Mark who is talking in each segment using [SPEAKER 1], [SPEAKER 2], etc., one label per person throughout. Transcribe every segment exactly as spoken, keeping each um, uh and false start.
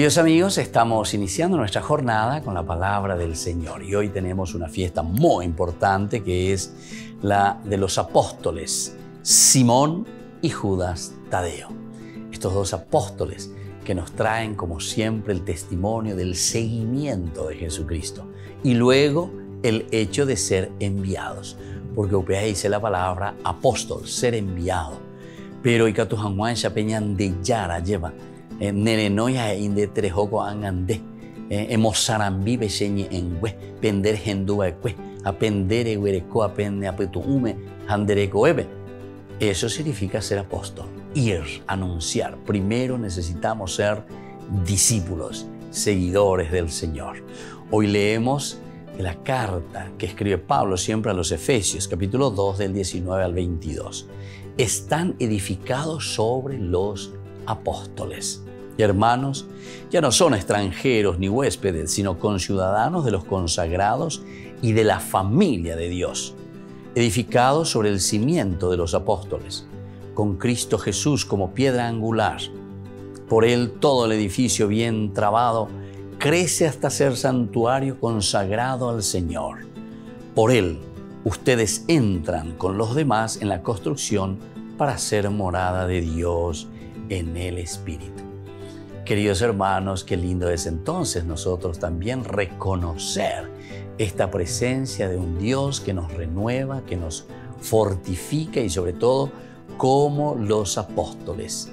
[SPEAKER 1] Queridos amigos, estamos iniciando nuestra jornada con la palabra del Señor y hoy tenemos una fiesta muy importante que es la de los apóstoles Simón y Judas Tadeo. Estos dos apóstoles que nos traen como siempre el testimonio del seguimiento de Jesucristo y luego el hecho de ser enviados, porque upea dice la palabra apóstol, ser enviado. Pero ikatu hanguan shapeñan de yara lleva nerenoya inde trejoko angande emosarambi beseñi engwe pender hendua ekwe apendere wereko apende apetu ume handereko ebe. Eso significa ser apóstol, ir, anunciar. Primero necesitamos ser discípulos, seguidores del Señor. Hoy leemos la carta que escribe Pablo siempre a los Efesios, capítulo dos, del diecinueve al veintidós. Están edificados sobre los apóstoles. Y hermanos, ya no son extranjeros ni huéspedes, sino conciudadanos de los consagrados y de la familia de Dios, edificados sobre el cimiento de los apóstoles, con Cristo Jesús como piedra angular. Por Él todo el edificio bien trabado crece hasta ser santuario consagrado al Señor. Por Él ustedes entran con los demás en la construcción para ser morada de Dios en el Espíritu. Queridos hermanos, qué lindo es entonces nosotros también reconocer esta presencia de un Dios que nos renueva, que nos fortifica y sobre todo como los apóstoles.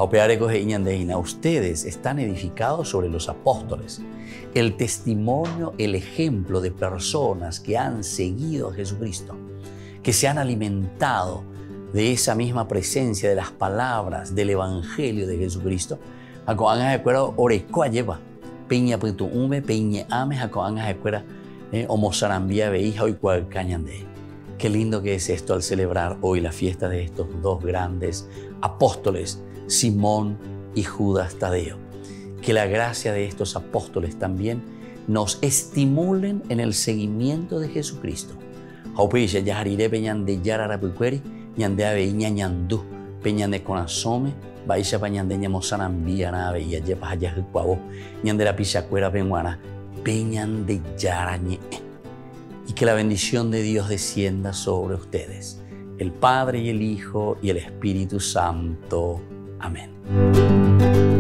[SPEAKER 1] Ustedes están edificados sobre los apóstoles. El testimonio, el ejemplo de personas que han seguido a Jesucristo, que se han alimentado de esa misma presencia, de las palabras, del Evangelio de Jesucristo. Hakoanga escuela orekoa lleva peña putu ume peña ame hakoanga escuela homosarambia veija hoy cual cañande. Qué lindo que es esto al celebrar hoy la fiesta de estos dos grandes apóstoles, Simón y Judas Tadeo. Que la gracia de estos apóstoles también nos estimulen en el seguimiento de Jesucristo. Haupeisha yaharire peñan de yararapuqueri ñande ave ñañandú peñan de conasome Baisha pañandeña mozarambia nave y allá para allá cuavo ñande la pichacuera peñuana peñan de yarañe. Y que la bendición de Dios descienda sobre ustedes, el Padre y el Hijo y el Espíritu Santo. Amén.